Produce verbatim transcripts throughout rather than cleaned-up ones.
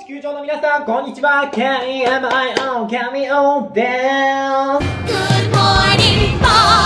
球上の皆さん、こんにちは。ケミオ、ケミオでーす。Good morning,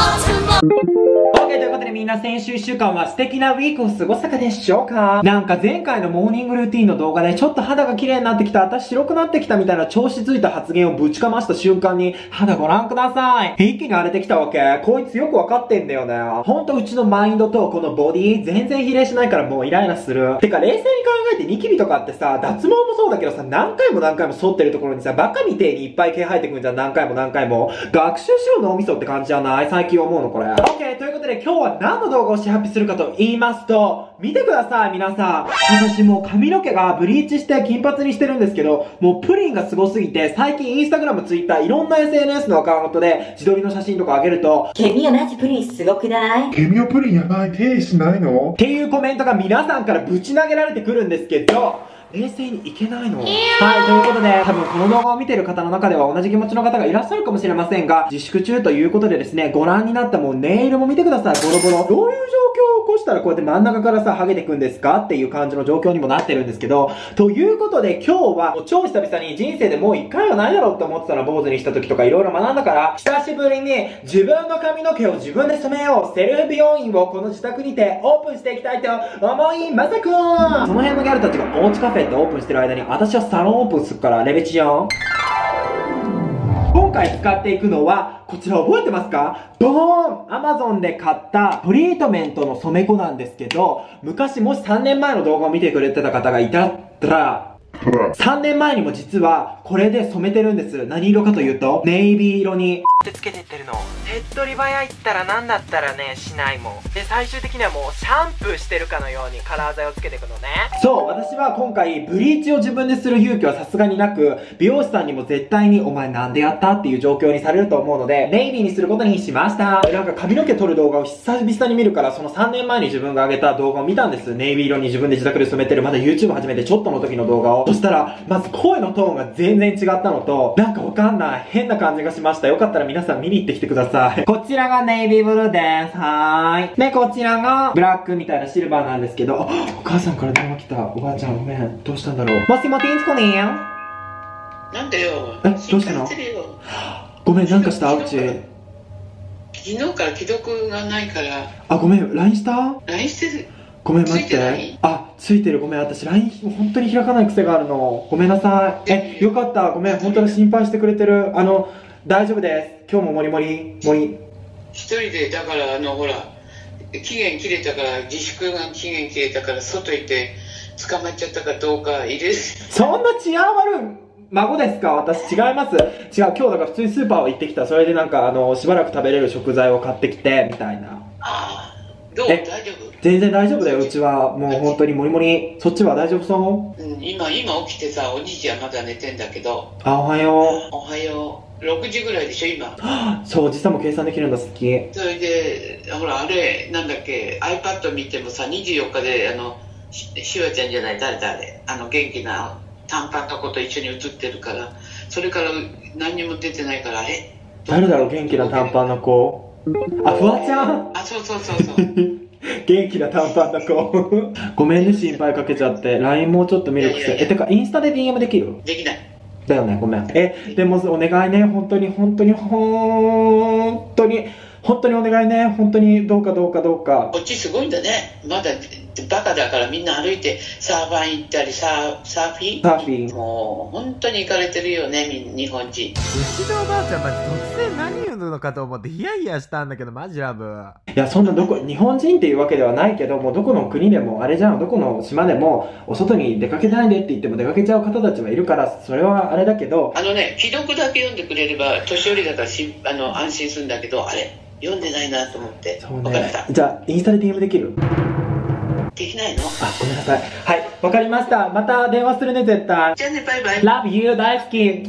OK、ということでみんな先週いっしゅうかんは素敵なウィークを過ごしたかでしょうか？なんか前回のモーニングルーティンの動画でちょっと肌が綺麗になってきた、私白くなってきたみたいな調子づいた発言をぶちかました瞬間に、肌ご覧ください。一気に荒れてきたわけ。こいつよくわかってんだよね。ほんとうちのマインドとこのボディ全然比例しないからもうイライラする。てか冷静に考えてニキビとかってさ、脱毛もそうだけどさ、何回も何回も剃ってるところにさ、バカみてえにいっぱい毛生えてくんじゃん。何回も何回も。学習しろ脳みそって感じじゃない？最近思うのこれ。OK、ということで今日は何の動画をし発表するかと言いますと、見てください皆さん。私もう髪の毛がブリーチして金髪にしてるんですけど、もうプリンがすごすぎて、最近インスタグラム、ツイッター、いろんな エスエヌエス のアカウントで自撮りの写真とか上げると、 ケミオマジプリンすごくない？ ケミオプリンやばい、手しないの？ っていうコメントが皆さんからぶち投げられてくるんですけど、冷静にいけないの。はい、ということで、多分この動画を見ている方の中では同じ気持ちの方がいらっしゃるかもしれませんが、自粛中ということでですね、ご覧になったもうネイルも見てください、ボロボロ。どういう状況を起こしたらこうやって真ん中からさ、剥げてくんですかっていう感じの状況にもなってるんですけど、ということで今日は、もう超久々に人生でもう一回はないだろうって思ってたら坊主にした時とかいろいろ学んだから、久しぶりに自分の髪の毛を自分で染めよう、セルフ美容院をこの自宅にてオープンしていきたいと思います。その辺のギャルたちがおうちカフェってオープンしてる間に私はサロンオープンするからレベチよ。今回使っていくのはこちら覚えてますか？ドーン Amazon で買ったトリートメントの染め粉なんですけど、昔もしさんねんまえの動画を見てくれてた方がいたらさんねんまえにも実はこれで染めてるんです。何色かというとネイビー色にってつけてってるの。手っ取り早いったらなんだったらね、しないもんで、最終的にはもうシャンプーしてるかのようにカラー剤をつけていくのね。そう、私は今回ブリーチを自分でする勇気はさすがになく、美容師さんにも絶対にお前なんでやったっていう状況にされると思うので、ネイビーにすることにしました。なんか髪の毛取る動画を久々に見るから、そのさんねんまえに自分が上げた動画を見たんです。ネイビー色に自分で自宅で染めてる、まだ YouTube 始めてちょっとの時の動画を。そしたらまず声のトーンが全然違ったのと、なんかわかんない変な感じがしました。よかったら皆さん見に行ってきてください。こちらがネイビーブルーです。はーい。で、こちらがブラックみたいなシルバーなんですけど、お母さんから電話来た。おばあちゃんごめん。どうしたんだろう。もしもしんつこねーよ。 なんだよ。 え、どうしたの？ごめん、なんかしたうち。 昨日から既読がないから。 あ、ごめん、ライン した？ ライン してる。 ごめん、待って。あ、ついてる。ごめん、私 ライン 本当に開かない癖があるの。ごめんなさい。え、よかった。ごめん、本当に心配してくれてる。あの、大丈夫です。今日もモリモリ、モリ。 一人で、だから、あの、ほら、期限切れたから、自粛が期限切れたから、外行って捕まっちゃったかどうか入れる。 そんな治安悪い孫ですか？私違います。違う、今日だから普通にスーパーを行ってきた。それでなんか、あの、しばらく食べれる食材を買ってきて、みたいな。 ああ、どう？大丈夫？ 全然大丈夫だよ、うちは。もう本当にモリモリ。そっちは大丈夫そう？ うん、今、今起きてさ、おじいちゃんまだ寝てんだけど。 あ、おはよう。おはよう。ろくじぐらいでしょ、今。 そう、実はもう計算できるんだ、好き。 それで、ほら、あれ、なんだっけ、iPad 見てもさ、にじゅうよっかで、あの、し、しわちゃんじゃない、誰誰、あの、元気な短パンの子と一緒に写ってるから、それから何にも出てないから、あれ誰だろう、元気な短パンの子。あ、フワちゃん？ あ、そうそうそうそう。 元気な短パンの子。ごめんね、心配かけちゃって。ライン もうちょっと見る癖。え、てか、インスタで ディーエム できる？ できない。 だよね、ごめん。え、でもお願いね、本当に、本当に、本当に、本当にお願いね、本当に、どうかどうかどうか。 こっちすごいんだね。まだバカだからみんな歩いてサーファー行ったり、サー、サーフィンサーフィン。 もう、本当に行かれてるよね、日本人。 うちのおばあちゃんマジ突然何言うのかと思ってヒヤヒヤしたんだけど、マジラブ。 いや、そんなどこ、日本人っていうわけではないけど、もうどこの国でも、あれじゃん、どこの島でも、お外に出かけないでって言っても出かけちゃう方たちはいるから、それはあれだけど。 あのね、既読だけ読んでくれれば、年寄りだからしあの安心するんだけど、あれ読んでないなと思って。 そうね。じゃあ、インスタで ディーエム できる？ できないの？ あ、ごめんなさい。はい、わかりました。また電話するね、絶対。 じゃあね、バイバイ。 Love you, 大好き。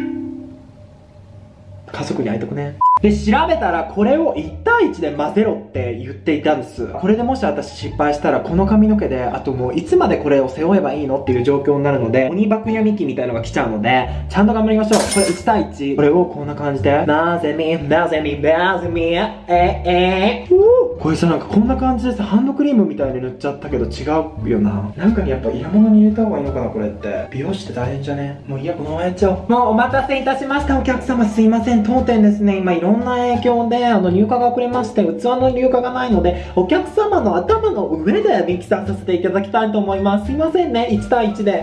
家族に会いたくね。で、調べたらこれをいち対いちで混ぜろって言っていたんです。これでもし私失敗したらこの髪の毛で、あともういつまでこれを背負えばいいのっていう状況になるので、鬼爆闇期みたいのが来ちゃうので、ちゃんと頑張りましょう。これいち対いち。これをこんな感じで、なぜみ、なぜみ、なぜみ、え、え、うー。ここれさ、なんかこんな感じでさ、ハンドクリームみたいに塗っちゃったけど違うよな。なんかにやっぱ入れ物に入れた方がいいのかな、これって。美容師って大変じゃね？もういいや、このままやっちゃおう。もうお待たせいたしました、お客様。すいません、当店ですね、今いろんな影響で、あの、入荷が遅れまして、器の入荷がないので、お客様の頭の上でミキサーさせていただきたいと思います。すいませんね、いち対いちで。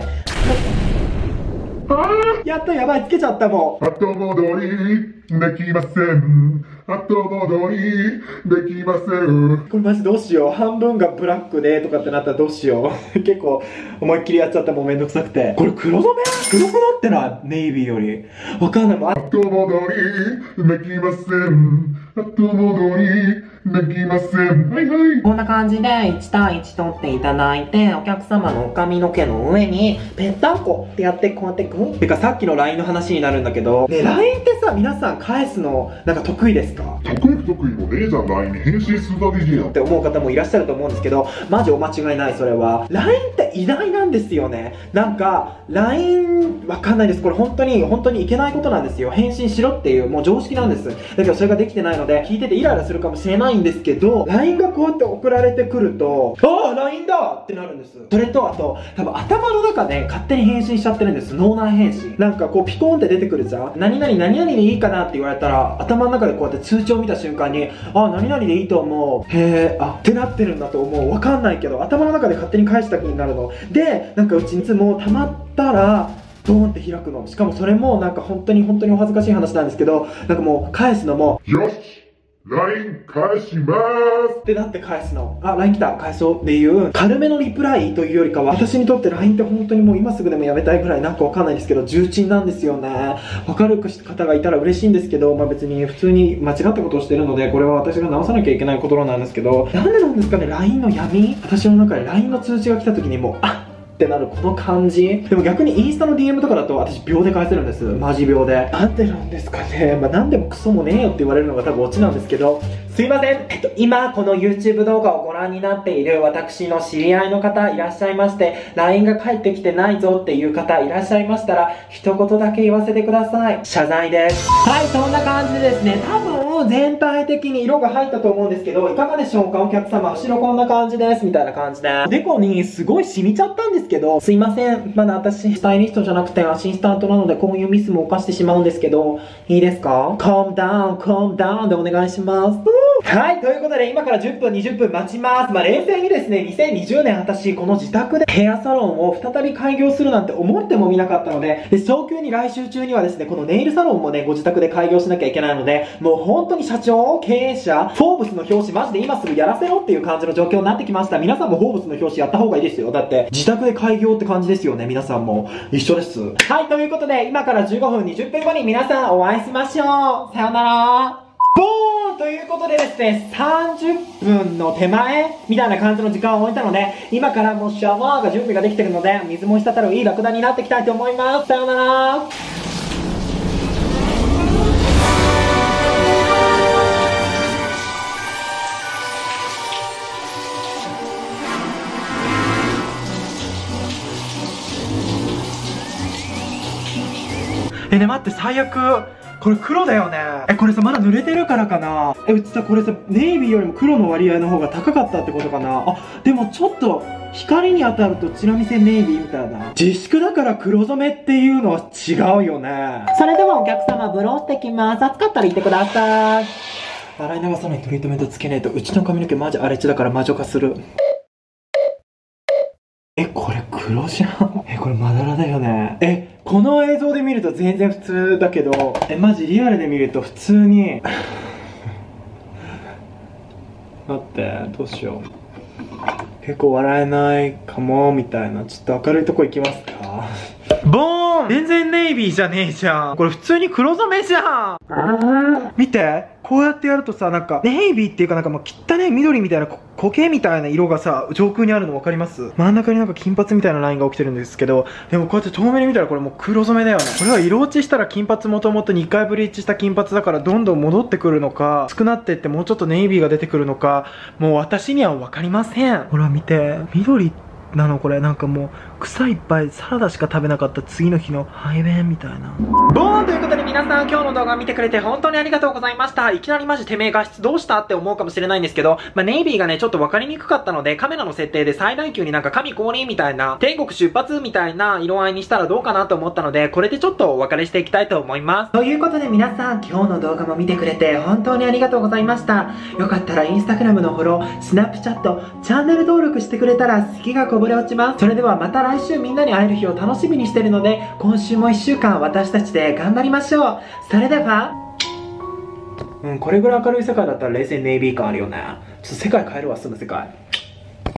やっとやばい、つけちゃったもん。 後戻りできません。後戻りできません。 これマジどうしよう。半分がブラックでとかってなったらどうしよう。結構思いっきりやっちゃったもんめんどくさくて。これ黒染め黒くなってないネイビーより。わかんないもん。 後戻りできません。後戻りできません。はいはい。 こんな感じでいち対いち取っていただいて、お客様の髪の毛の上にぺったんこってやってこうやってグンてかさっきの ライン の話になるんだけど、ね、ライン ってさ、皆さん返すのなんか得意ですか？ 得意不得意もねえじゃん。 ライン に返信するだけじゃんって思う方もいらっしゃると思うんですけど、マジお間違いない。それは ライン って偉大なんですよね。なんか ライン わかんないです。これ本当に本当にいけないことなんですよ。返信しろっていうもう常識なんです。だけどそれができてないので聞いててイライラするかもしれないんですけど、 ライン がこうやって送られてくると、ああ ライン だってなるんです。それとあと多分頭の中で勝手に返信しちゃってるんです。脳内返信なんかこうピコーンって出てくるじゃん。何々何々でいいかなって言われたら、頭の中でこうやって通知を見た瞬間に、あ、何々でいいと思う、へえ、あってなってるんだと思う。わかんないけど頭の中で勝手に返した気になるので、なんかうちにいつも溜まったらドーンって開くの。しかもそれもなんか本当に本当にお恥ずかしい話なんですけど、なんかもう返すのもよし ライン 返しまーすってなって返すの。あ、ライン 来た、返そうっていう軽めのリプライというよりかは、私にとって ライン って本当にもう今すぐでもやめたいぐらいなんかわかんないですけど重鎮なんですよね。わかる方がいたら嬉しいんですけど、まあ別に普通に間違ったことをしてるので、これは私が直さなきゃいけないことなんですけど、なんでなんですかね、ライン の闇。私の中で ライン の通知が来た時にもう、あっってなるこの感じ。でも逆にインスタの ディーエム とかだと私秒で返せるんです。マジ秒で。なんでなんですかね。まあなんでもクソもねえよって言われるのが多分オチなんですけど、すいません。えっと、今この YouTube 動画をご覧になっている私の知り合いの方いらっしゃいまして、ライン が返ってきてないぞっていう方いらっしゃいましたら、一言だけ言わせてください。謝罪です。はい、そんな感じでですね、多分全体的に色が入ったと思うんですけど、いかがでしょうかお客様。後ろこんな感じです。みたいな感じで。おでこにすごい染みちゃったんですけど、すいません。まだ私、スタイリストじゃなくてアシスタントなので、こういうミスも犯してしまうんですけど、いいですか？ calm down, calm down でお願いします。はい、ということで今からじゅっぷん、にじゅっぷん待ちます。まあ、冷静にですね、にせんにじゅうねん私、この自宅でヘアサロンを再び開業するなんて思ってもみなかったので、で、早急に来週中にはですね、このネイルサロンもね、ご自宅で開業しなきゃいけないので、もう本当に社長、経営者、フォーブスの表紙マジで今すぐやらせろっていう感じの状況になってきました。皆さんもフォーブスの表紙やった方がいいですよ。だって、自宅で開業って感じですよね、皆さんも。一緒です。はい、ということで、今からじゅうごふん、にじゅっぷんごに皆さんお会いしましょう。さよなら。ボーンということでですね、さんじゅっぷんの手前みたいな感じの時間を置いたので、今からもうシャワーが準備ができてるので、水も滴るいいラクダになっていきたいと思います。さよなら。え、ね、待って、最悪。これ黒だよね。え、これさ、まだ濡れてるからかな。え、うちさ、これさ、ネイビーよりも黒の割合の方が高かったってことかな。あ、でもちょっと、光に当たるとチラ見せネイビーみたいな。自粛だから黒染めっていうのは違うよね。それではお客様、ブローしてきます。暑かったら言ってください。洗い流さないトリートメントつけねえと、うちの髪の毛マジ荒れ地だから魔女化する。え、これ黒じゃん。え、これまだらだよね。え、この映像で見ると全然普通だけど、え、マジリアルで見ると普通に待って、どうしよう。結構笑えないかも、みたいな。ちょっと明るいとこ行きますか。ボーン！全然ネイビーじゃねえじゃん。これ普通に黒染めじゃん。見て。こうやってやるとさ、なんか、ネイビーっていうかなんかもう汚ね緑みたいな苔みたいな色がさ、上空にあるの分かります？真ん中になんか金髪みたいなラインが起きてるんですけど、でもこうやって遠目に見たらこれもう黒染めだよね。これは色落ちしたら金髪もともとにかいブリーチした金髪だからどんどん戻ってくるのか、薄くなってってもうちょっとネイビーが出てくるのか、もう私には分かりません。ほら見て、緑なのこれ。なんかもう草いっぱいサラダしか食べなかった次の日の排便みたいな。ボーンということで皆さん今日の動画見てくれて本当にありがとうございました。いきなりマジてめえ画質どうしたって思うかもしれないんですけど、まあ、ネイビーがねちょっと分かりにくかったのでカメラの設定で最大級になんか神降臨みたいな天国出発みたいな色合いにしたらどうかなと思ったので、これでちょっとお別れしていきたいと思います。ということで皆さん今日の動画も見てくれて本当にありがとうございました。よかったらインスタグラムのフォロー、スナップチャット、チャンネル登録してくれたら好きがこぼれ落ちます。それではまた来週みんなに会える日を楽しみにしてるので、今週もいっしゅうかん私たちで頑張りましょう。それでは、うん、これぐらい明るい世界だったら冷静にネイビー感あるよね。ちょっと世界変えるわ、その世界。